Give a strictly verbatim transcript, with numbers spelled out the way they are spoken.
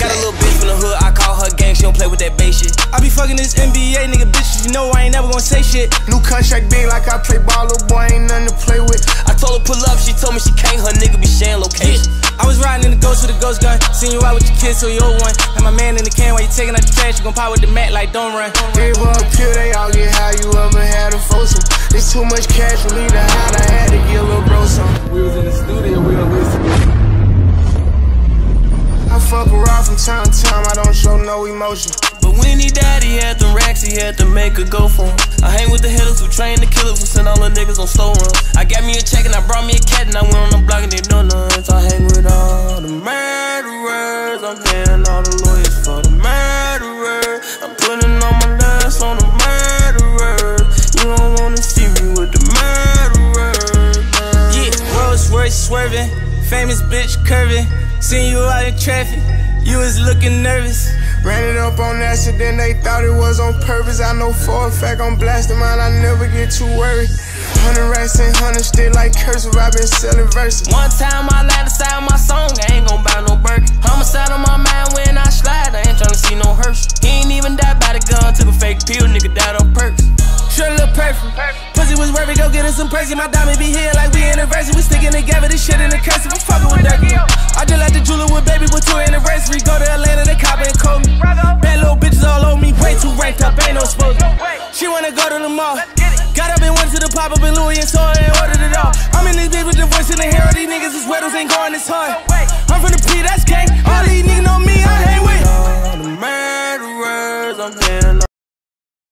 Got a little bitch from the hood, I call her gang, she don't play with that bass shit. I be fucking this N B A nigga bitches, you know I ain't never gonna say shit. New contract big like I play ball, little boy ain't nothing to play with. I told her pull up, she told me she can't, her nigga be sharing location. I was riding in the ghost with a ghost gun, seen you out with your kids, so you old one. And my man in the can while you taking out the trash, you gon' pop with the mat like don't run. Gave her a pill, they all get high, you ever had a foursome. There's too much cash for me to hide, I had to get a little bro some. We was in the studio, we don't listen. I fuck around from time to time, I don't show no emotion. But when he died, he had them racks, he had to make her go for him. I hang with the hitters who train the killers who send all the niggas on slow run. I got me a check and I brought me a cat and I went on the block and they know none. So I hang with all the murderers, I'm paying all the lawyers for the murderers. I'm putting all my lust on the murderers. You don't wanna see me with the murderers. Yeah, Rolls Royce swerving, famous bitch curving. Seen you out in traffic, you was looking nervous. Ran it up on accident, they thought it was on purpose. I know for a fact I'm blasting mine, I never get too worried. Hundred racks and hundred still like cursive, I been selling verses. One time I lied aside my song, I ain't gon' buy no Birkin. Homicide on my mind when I slide, I ain't tryna see no hearse. He ain't even died by the gun, took a fake pill, nigga died on perks. Sure look perfect, pussy was worth it, go get us some Percy. My diamond be here like we anniversary, we sticking together, this shit in the cursive, I'm fucking with that girl. I just like the jeweler with baby with two anniversary. Go to Atlanta, they cop and call me. Bad little bitches all on me, way too ranked up, ain't no supposed. She wanna go to the mall. Got up and went to the pop up in Louis and saw it and ordered it all. I'm in this bitch with the voice in the hair, these niggas is weddles ain't going this hard. I'm from the P, that's gang.